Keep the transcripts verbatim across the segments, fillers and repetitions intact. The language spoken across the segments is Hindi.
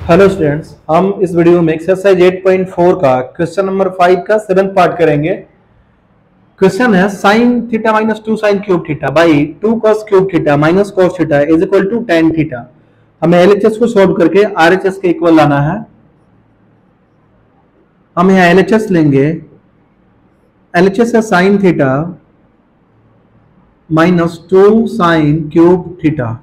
हेलो स्टूडेंट्स, हम इस वीडियो में एक्सरसाइज आठ पॉइंट चार का क्वेश्चन नंबर पाँच का सेवंथ पार्ट करेंगे। क्वेश्चन है sin theta minus two sine cube theta by two cos cube theta minus cos theta is equal to tan theta. हमें L H S को सॉल्व करके R H S के इक्वल लाना है। हम यहाँ L H S लेंगे। L H S है sin theta minus two sine cube theta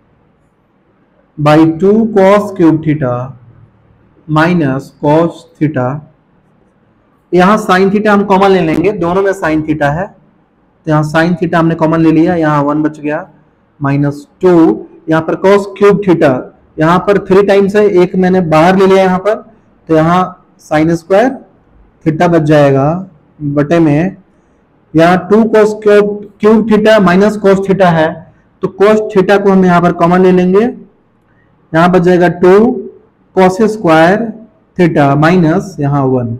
by two cos cube theta minus cos theta. यहाँ साइन थीटा हम कॉमन ले लेंगे, दोनों में साइन थीटा है तो यहाँ साइन थीटा हमने कॉमन ले लिया, यहाँ वन बच गया माइनस टू। यहाँ पर cos क्यूब थीटा, यहाँ पर थ्री टाइम्स है, एक मैंने बाहर ले लिया यहाँ पर, तो यहाँ साइन स्क्वायर थीटा बच जाएगा बटे में। यहाँ two cos cube theta minus cos theta है तो cos थीटा को हम यहाँ पर कॉमन ले लेंगे, यहां बच जाएगा two cos square theta minus यहाँ वन।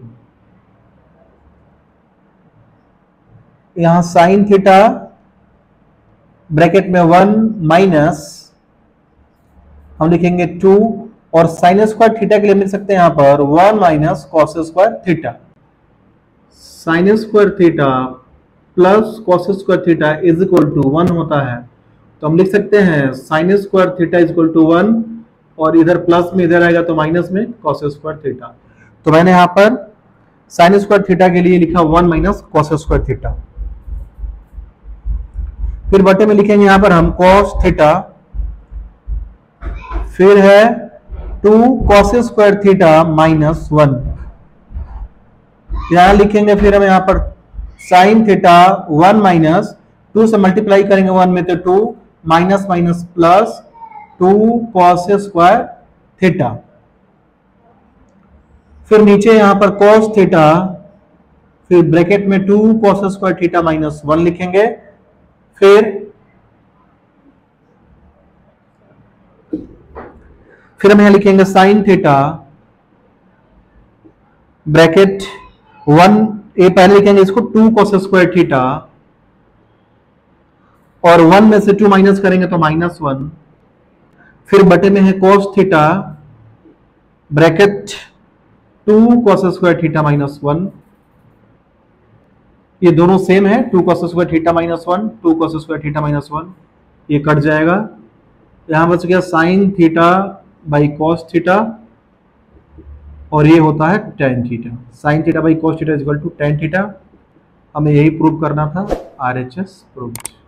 यहां साइन थीटा ब्रैकेट में वन माइनस हम लिखेंगे टू, और साइन स्क्वायर थीटा के लिए मिल सकते हैं यहां पर one minus cos square theta. Sine square theta plus cos square theta is equal to one होता है, तो हम लिख सकते हैं sine square theta is equal to one, और इधर प्लस में इधर आएगा तो माइनस में cos स्क्वायर थीटा। तो मैंने यहां पर साइन स्क्वायर थीटा के लिए लिखा one minus cos square theta. फिर बटे में लिखेंगे यहां पर हम cos थीटा, फिर है two cos square theta minus one. यहां लिखेंगे फिर हम यहां पर sine theta one minus two से मल्टीप्लाई करेंगे वन में तो two minus minus plus two cos square theta. फिर नीचे यहां पर cos थीटा, फिर ब्रैकेट में two cos square theta minus one लिखेंगे। फिर फिर हम यहां लिखेंगे साइन थीटा ब्रैकेट वन, ये पहले लिखेंगे इसको टू cos स्क्वायर थीटा, और वन में से टू माइनस करेंगे तो माइनस वन। फिर बटे में है cos theta bracket two cos square theta minus one, ये दोनों सेम है, two cos square theta minus one, two cos square theta minus one, ये कट जाएगा। यहां बच गया sine theta by cos theta, और ये होता है tan theta. Sine theta by cos theta is equal to tan theta. हमें यही प्रूव करना था, R H S प्रूव्ड।